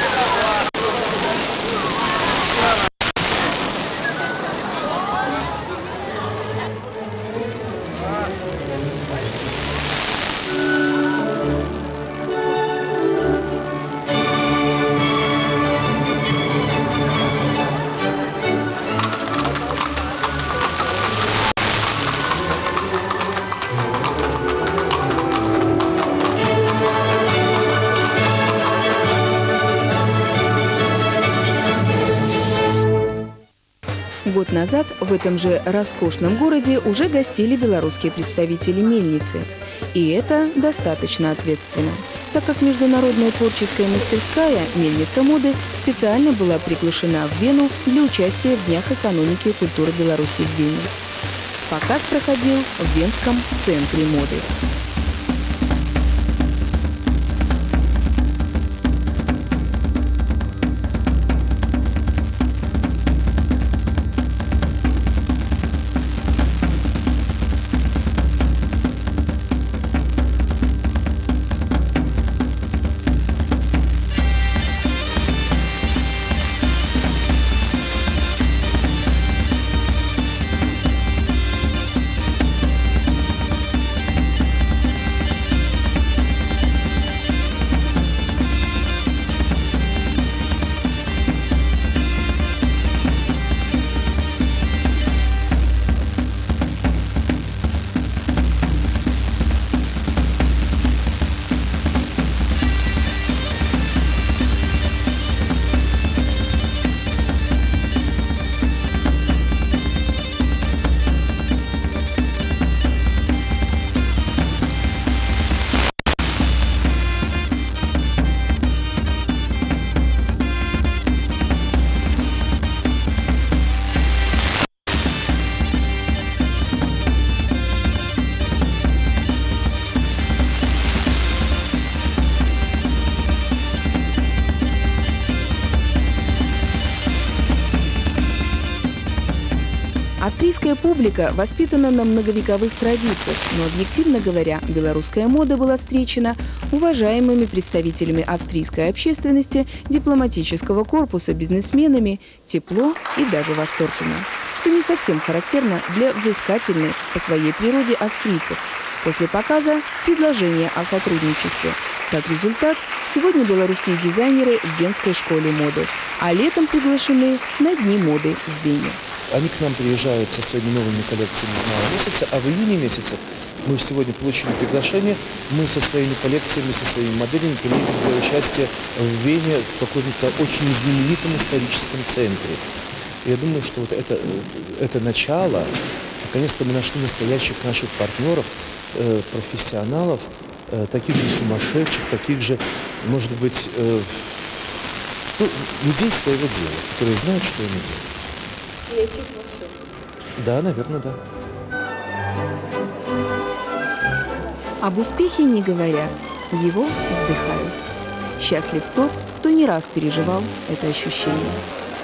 Год назад в этом же роскошном городе уже гостили белорусские представители мельницы. И это достаточно ответственно, так как международная творческая мастерская «Мельница моды» специально была приглашена в Вену для участия в Днях экономики и культуры Беларуси в Вене. Показ проходил в Венском центре моды. Австрийская публика воспитана на многовековых традициях, но, объективно говоря, белорусская мода была встречена уважаемыми представителями австрийской общественности, дипломатического корпуса, бизнесменами, тепло и даже восторженно, что не совсем характерно для взыскательной по своей природе австрийцев. После показа предложение о сотрудничестве. Как результат, сегодня белорусские дизайнеры в Венской школе моды, а летом приглашены на Дни моды в Вене. Они к нам приезжают со своими новыми коллекциями в мае месяце, а в июне месяце мы сегодня получили приглашение, мы со своими коллекциями, со своими моделями приедем для участия в Вене в каком-то очень знаменитом историческом центре. Я думаю, что вот это начало, наконец-то мы нашли настоящих наших партнеров, профессионалов, таких же сумасшедших, таких же, может быть, людей своего дела, которые знают, что они делают. Креатив во всем. Да, наверное, да. Об успехе не говорят, его вдыхают. Счастлив тот, кто не раз переживал это ощущение.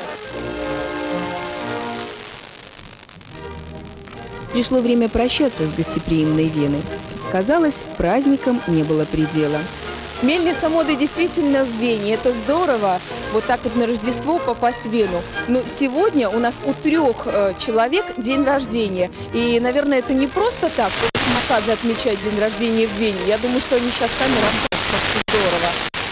Пришло время прощаться с гостеприимной Веной. Казалось, праздникам не было предела. Мельница моды действительно в Вене. Это здорово, вот так вот на Рождество попасть в Вену. Но сегодня у нас у 3 человек день рождения. И, наверное, это не просто так, наказы отмечать день рождения в Вене. Я думаю, что они сейчас сами расскажут, как здорово.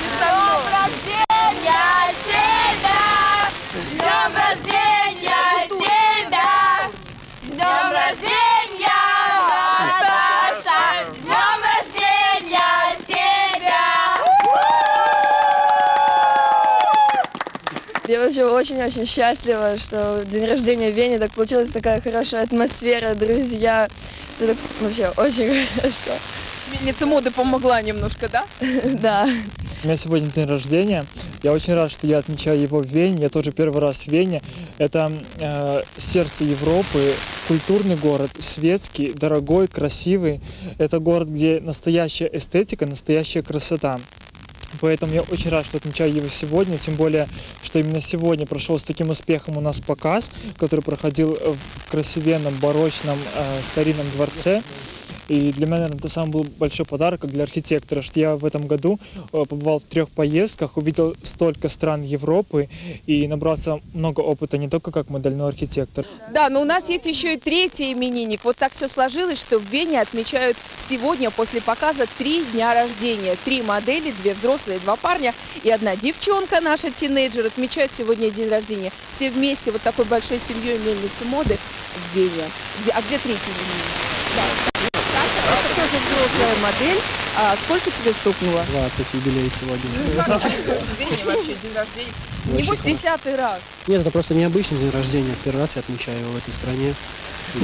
Я вообще очень-очень счастлива, что день рождения в Вене, так получилась такая хорошая атмосфера, друзья. Все так вообще очень хорошо. Мельница моды помогла немножко, да? Да. У меня сегодня день рождения. Я очень рад, что я отмечаю его в Вене. Я тоже первый раз в Вене. Это сердце Европы, культурный город, светский, дорогой, красивый. Это город, где настоящая эстетика, настоящая красота. Поэтому я очень рад, что отмечаю его сегодня, тем более, что именно сегодня прошел с таким успехом у нас показ, который проходил в красивенном, барочном, старинном дворце. И для меня, наверное, это самый был большой подарок как для архитектора, что я в этом году побывал в 3 поездках, увидел столько стран Европы и набрался много опыта не только как модельный архитектор. Да, но у нас есть еще и третий именинник. Вот так все сложилось, что в Вене отмечают сегодня после показа 3 дня рождения. 3 модели, 2 взрослые, 2 парня и 1 девчонка, наша тинейджер, отмечают сегодня день рождения. Все вместе, вот такой большой семьей мельницы моды в Вене. А где третий именинник? Да. Саша, это тоже взрослая модель. А сколько тебе стукнуло? 20 юбилей сегодня. Ну, как чувствуешь в Вене вообще день рождения? Небось, 10-й раз. Нет, это просто необычный день рождения. Первый раз я отмечаю его в этой стране. И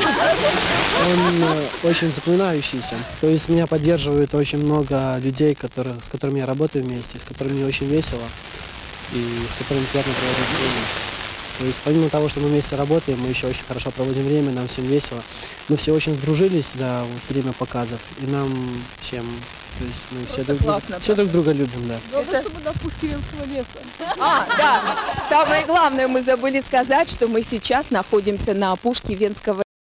он очень запоминающийся. То есть меня поддерживает очень много людей, с которыми я работаю вместе, с которыми мне очень весело и с которыми приятно проводить время. То есть помимо того, что мы вместе работаем, мы еще очень хорошо проводим время, нам всем весело. Мы все очень сдружились за время показов, и нам всем, то есть мы все друг друга любим, да. Главное, чтобы на опушке Венского леса. Да. Самое главное, мы забыли сказать, что мы сейчас находимся на опушке Венского